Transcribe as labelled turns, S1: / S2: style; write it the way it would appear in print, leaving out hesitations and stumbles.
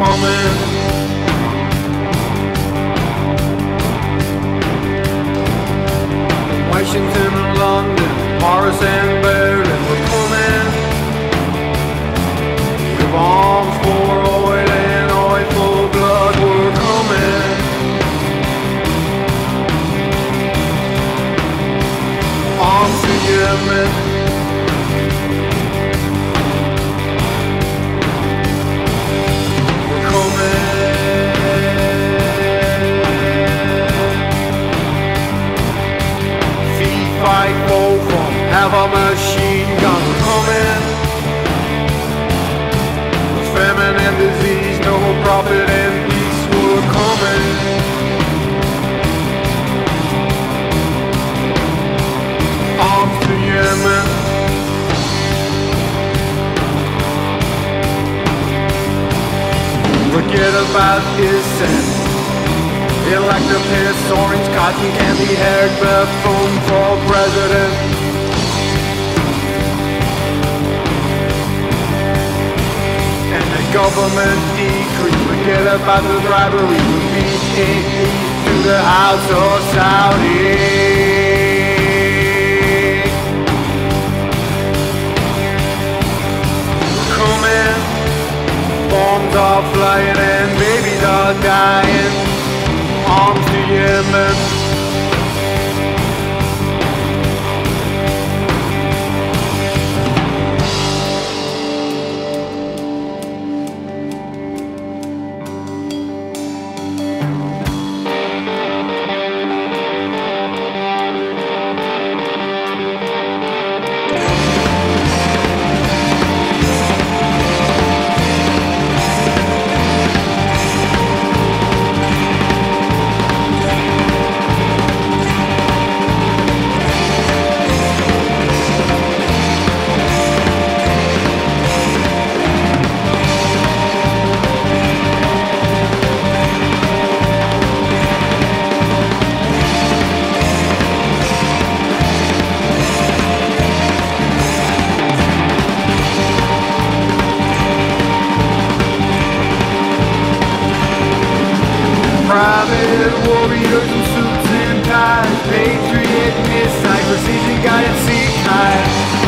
S1: coming. Washington and London, Paris and Berlin, we're coming. With arms for oil and oil for blood, we're coming. Arms to Yemen. Have a machine gun coming. Famine and disease, no profit and peace were coming. Arms to Yemen. Forget about this and elect a piss, orange cotton candy haired buffoon for president. Government decree, forget about the bribery, we beat to the house of Saudi. Coming, bombs are flying and babies are dying. Arms to Yemen. Private warriors in suits and ties, patriot missiles, precision guided sea kite.